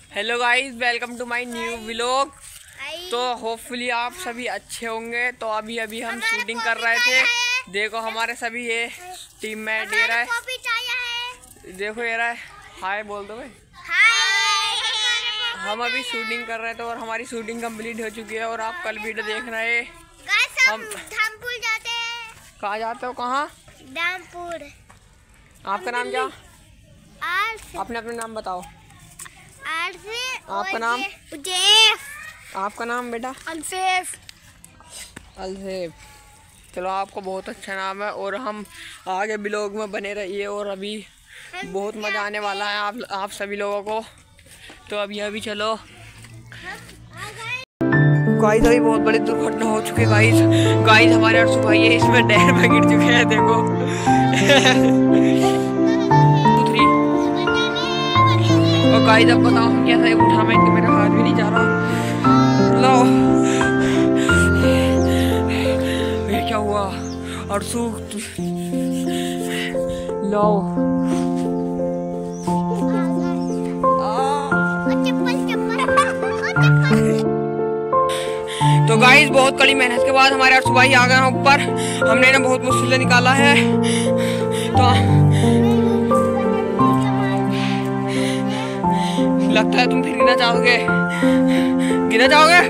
Hello guys, welcome to my new vlog. तो hopefully आप सभी अच्छे होंगे। तो अभी हम शूटिंग कर रहे थे। देखो हमारे सभी ये टीम में दे रहा है। देखो ये रहा है, हाय बोल दो भाई। हम अभी शूटिंग कर रहे थे और हमारी शूटिंग कंप्लीट हो चुकी है। और आप कल वीडियो देख रहे हैं। हम धामपुर जाते हैं। कहाँ जाते हो? कहाँ? धामपुर। आपका नाम क्या? अपने नाम बताओ। आपका नाम? आपका नाम बेटा? अल्सेफ। चलो, आपको बहुत अच्छा नाम है। और हम आगे ब्लॉग में बने रहिए। और अभी बहुत मज़ा आने वाला है आप सभी लोगों को। तो अभी चलो गाइस, अभी बहुत बड़ी दुर्घटना हो चुकी है गाइस हमारे अर्शु भाई है, इसमें नहर में गिर चुके हैं। देखो 2 3 और गाइस अब बताओ हम कैसे उठा? मैं कि मेरा हाथ भी नहीं जा रहा। लो ये क्या हुआ अर्शु? लो तो गाइस बहुत कड़ी मेहनत के बाद हमारे अर्शु भाई आ गए हैं ऊपर। हमने ना बहुत मुश्किल से निकाला है। तो लगता है तुम फिर गिरना चाहोगे।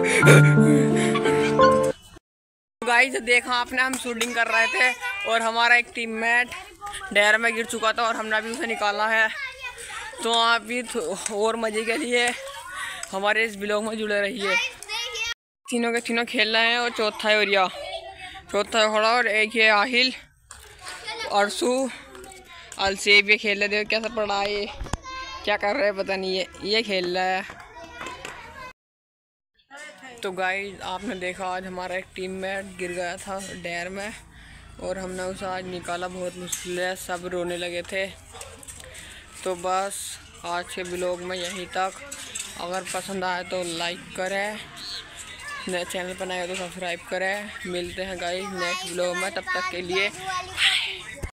गाइस देखा आपने, हम शूटिंग कर रहे थे और हमारा एक टीममेट डैर में गिर चुका था और हमने अभी उसे निकाला है। तो आप भी और मजे के लिए हमारे इस ब्लॉग में जुड़े रहिए। तीनों के तीनों खेल रहे हैं और चौथा है ओरिया, चौथा है खड़ा। और एक है आहिल, अर्शु, अलसेब। ये खेल रहे थे। कैसा पड़ा ये, क्या कर रहे हैं पता नहीं। ये खेल रहा है। तो गाइस आपने देखा आज हमारा एक टीममेट गिर गया था डैर में और हमने उसे आज निकाला। बहुत मुश्किल है, सब रोने लगे थे। तो बस आज के ब्लॉग में यहीं तक। अगर पसंद आए तो लाइक करें, नए चैनल पर नए हो तो सब्सक्राइब करें। मिलते हैं गाइस नेक्स्ट ब्लॉग में, तब तक के लिए।